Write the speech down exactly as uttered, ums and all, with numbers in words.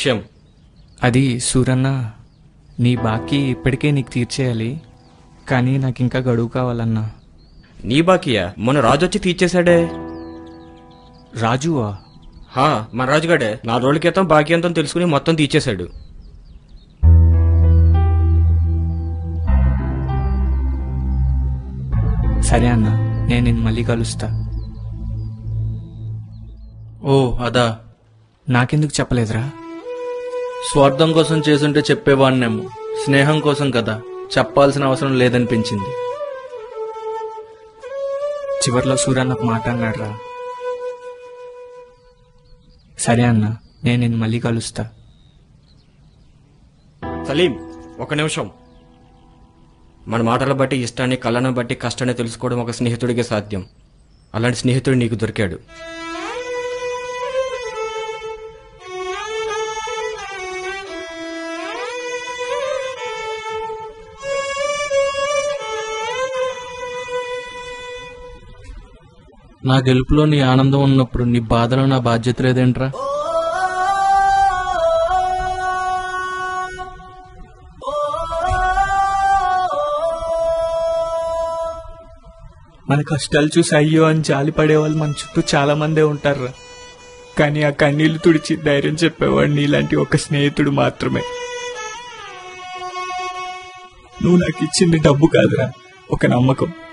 విషయం? అది సూరన్న, నీ బాకీ ఇప్పటికే నీకు తీర్చేయాలి, కానీ నాకు ఇంకా గడువు కావాలన్నా. నీ బాకీయా? మొన్న రాజు వచ్చి తీర్చేశాడే. రాజువా? హా, మన రాజుగాడే నాలుగు రోజుల క్రితం బాకీ అంతా తెలుసుకుని మొత్తం తీర్చేశాడు. సరే అన్న, నేను నిన్ను మళ్ళీ కలుస్తా. ఓ అదా, నాకెందుకు చెప్పలేదురా? స్వార్థం కోసం చేసుంటే చెప్పేవాడినేమో, స్నేహం కోసం కదా, చెప్పాల్సిన అవసరం లేదనిపించింది. చివర్లో సూరన్న ఒక మాట అన్నాడురా. సరే అన్న, నేను నిన్ను మళ్ళీ కలుస్తా. సలీం, ఒక నిమిషం. మన మాటల బట్టి ఇష్టాన్ని, కళ్ళను బట్టి కష్టాన్ని తెలుసుకోవడం ఒక స్నేహితుడికే సాధ్యం. అలాంటి స్నేహితుడు నీకు దొరికాడు. నా గెలుపులో నీ ఆనందం ఉన్నప్పుడు నీ బాధలో నా బాధ్యత లేదేంట్రా? మన కష్టాలు చూసి అయ్యో అని జాలి పడేవాళ్ళు మన చుట్టూ చాలా మందే ఉంటారు, కానీ ఆ కన్నీళ్లు తుడిచి ధైర్యం చెప్పేవాడు నీలాంటి ఒక స్నేహితుడు మాత్రమే. నువ్వు నాకు ఇచ్చింది డబ్బు కాదురా, ఒక నమ్మకం.